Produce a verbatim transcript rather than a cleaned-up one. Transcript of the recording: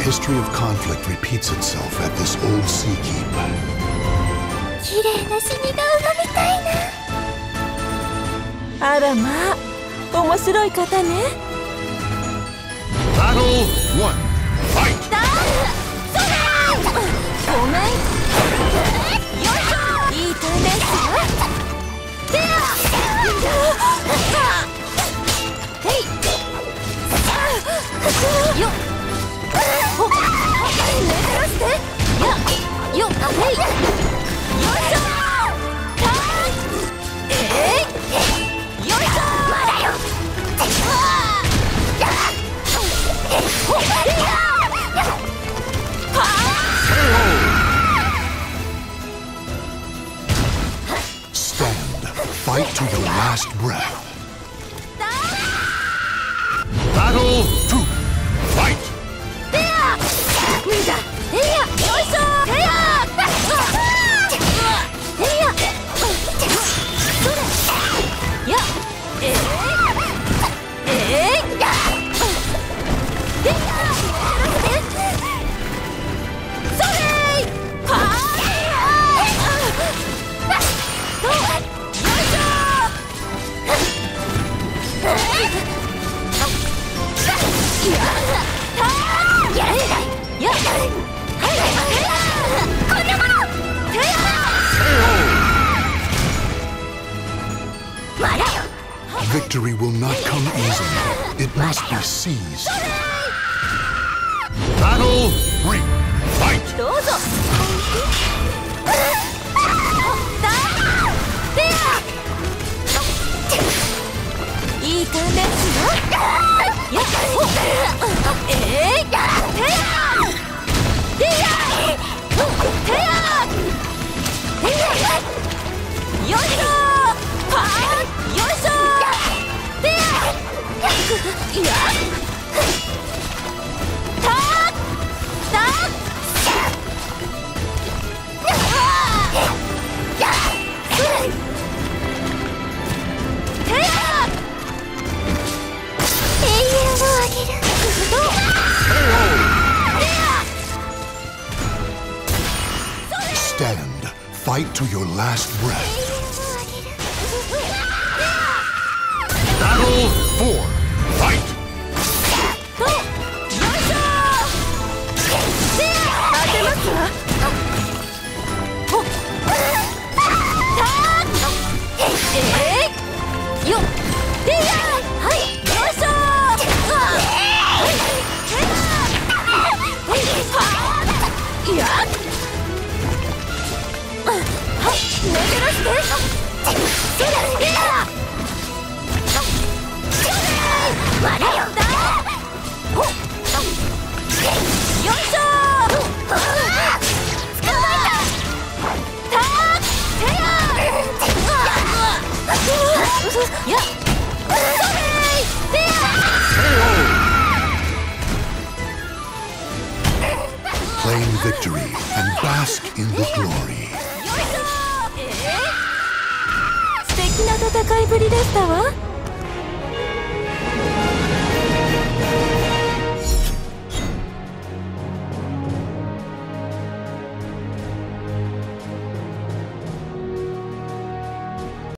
history of conflict repeats itself at this old sea keep. 綺麗な死神みたいな。あらまあ、面白い方ね。 Battle one, fight! だそれごめん。よいしょ。いいターンですよ。てやへいよっほっ目指してやよっへいよいしょターンえいよいしょまだよほっへいや Stand, fight to your last breath. Battle two, fight! てやみだてやよいしょてやてやそれやえいえいてやそれはーよいしょやたややこんなものてやまだよ Victory will not come easily. It must be seized. Battle three, fight! どうぞてやいいターンですよやっほっえいてやてやてやてやよいしょはーよいしょてややたたやそれてや永遠をあげる Stand, fight to your last breath. Battle four, fight! とよいしょてや当てますわほったえいよてやはいよいしょいやはい投げ出してそれでやまだよほっよいしょ捕まえたたーてややそれてや Claim victory and bask in the glory. 素敵な戦いぶりでしたわ。